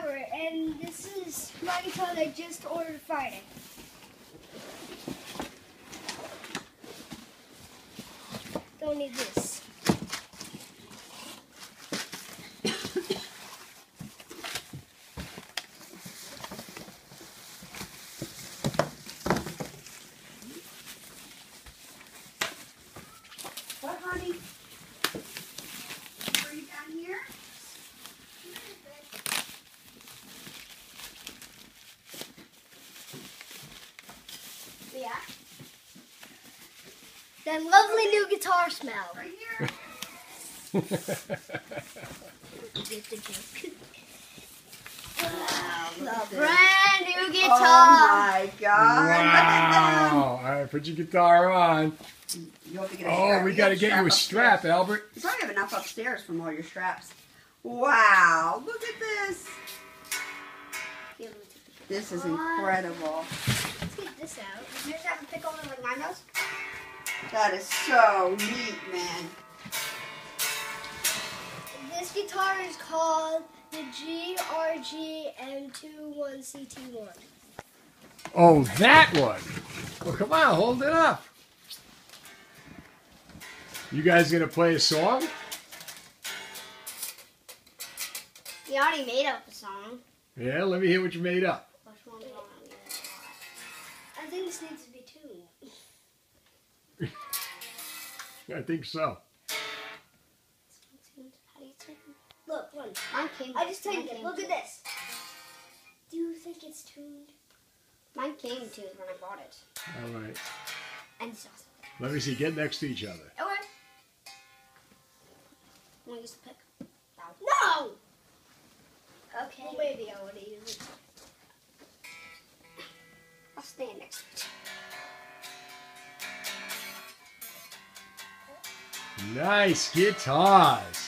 Albert, and this is my guitar that I just ordered Friday. Don't need this. What, honey? Are you down here? Yeah. That lovely new guitar smell. Right here. Get the joke. Wow, look at The this. brand new Oh guitar. my God! Look at Wow. All right, put your guitar on. them. You have to get a Oh, strap. we got to get you a upstairs. strap, Albert. You probably have enough upstairs from all your straps. Wow! Look at this. This is incredible. Let's get this out. Does yours have a pickle in it like mine does? That is so neat, man. This guitar is called the GRG M21CT1. Oh, that one. Well, come on, hold it up. You guys gonna play a song? You already made up a song. Yeah, let me hear what you made up. Which one do I think this needs to be tuned. I think so. How do you tune? Look, one. Mine came. I just tuned it. Look at this. Do you think it's tuned? Mine came tuned when I bought it. All right. And it's awesome. Let me see. Get next to each other. Okay. I'm gonna use the pick. No! Okay. Well, maybe I would use it. I'll stand next to it. Nice guitars.